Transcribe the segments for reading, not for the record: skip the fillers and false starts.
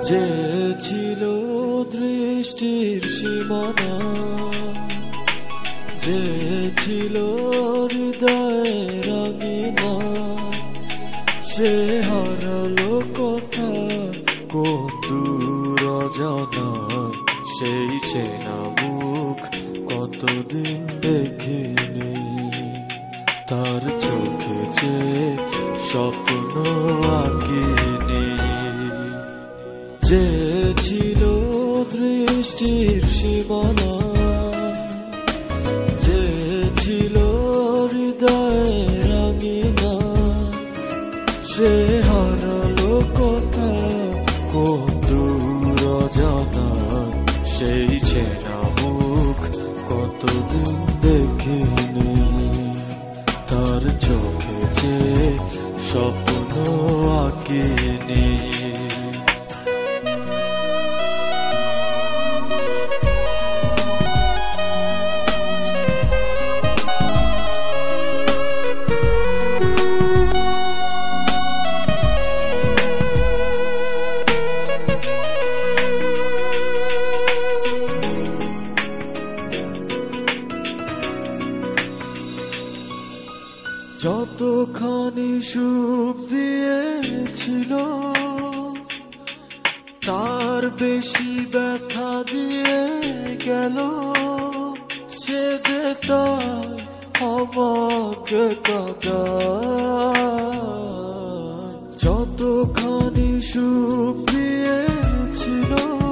যে ছিল দৃষ্টির সীমানা, যে ছিল হৃদয়ের আঙিনা, সে হারালো কথা কোন দূর অজানা। সেই চেনা মুখ কতদিন দেখিনি, তার চোখে যে স্বপ্ন আঁকিনি। যে ছিল দৃষ্টির সীমানা, যে ছিল হৃদয়ের আঙিনা, সে হারালো কথা কোন দূর অজানা। সেই চেনা মুখ কতদিন দেখিনি, তার চোখে যে স্বপ্ন আঁকিনি। যতখানি সুখ দিয়েছিল, তার বেশি ব্যথা দিয়ে গেল। সে যে তার আমাকে কাঁদায়। যতখানি সুখ দিয়েছিল,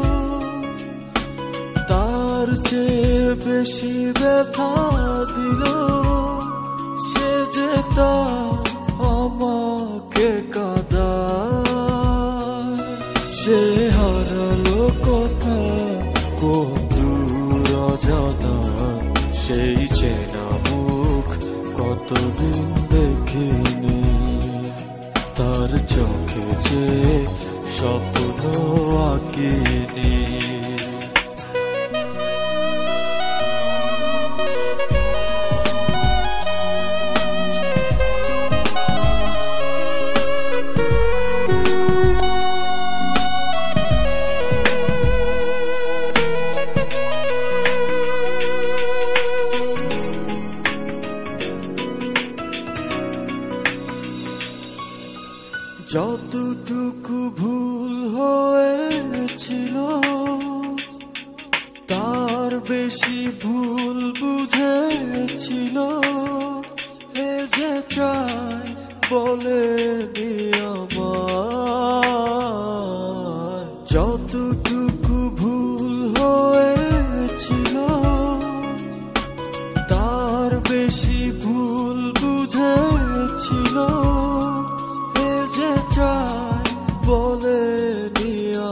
তার চেয়ে বেশি ব্যথা দিল। সে যে তার আমাকে কাঁদায়। সে হারালো কথা কোন দূর অজানা। সেই চেনা মুখ কতদিন দেখিনি, তার চোখে যে স্বপ্ন আঁকিনি। যতটুকু ভুল হয়েছিল, তার বেশি ভুল বুঝেছিল। এ যে চাই বলেনি আমায়। যতটুকু ভুল হয়েছিল, তার বেশি ভুল বুঝেছিল। যে চাই বলেনি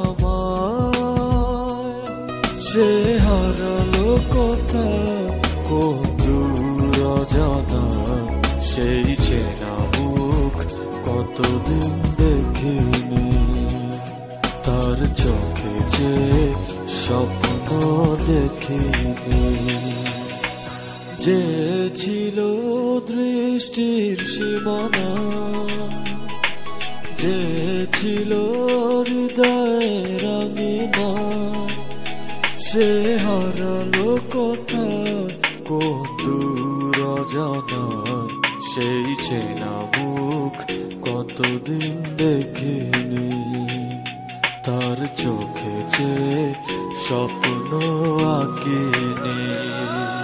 আমায়। সে হারালো কথা কোন দূর অজানা। সেই চেনা মুখ কতদিন দেখিনি, তার চোখে যে স্বপ্ন দেখিনি। যে ছিল দৃষ্টির সীমানা, যে ছিল হৃদয়ের আঙিনা, সে হারালো কথা কোন দূর অজানা। সেই চেনা মুখ কতদিন দেখিনি, তার চোখে যে স্বপ্ন আঁকিনি।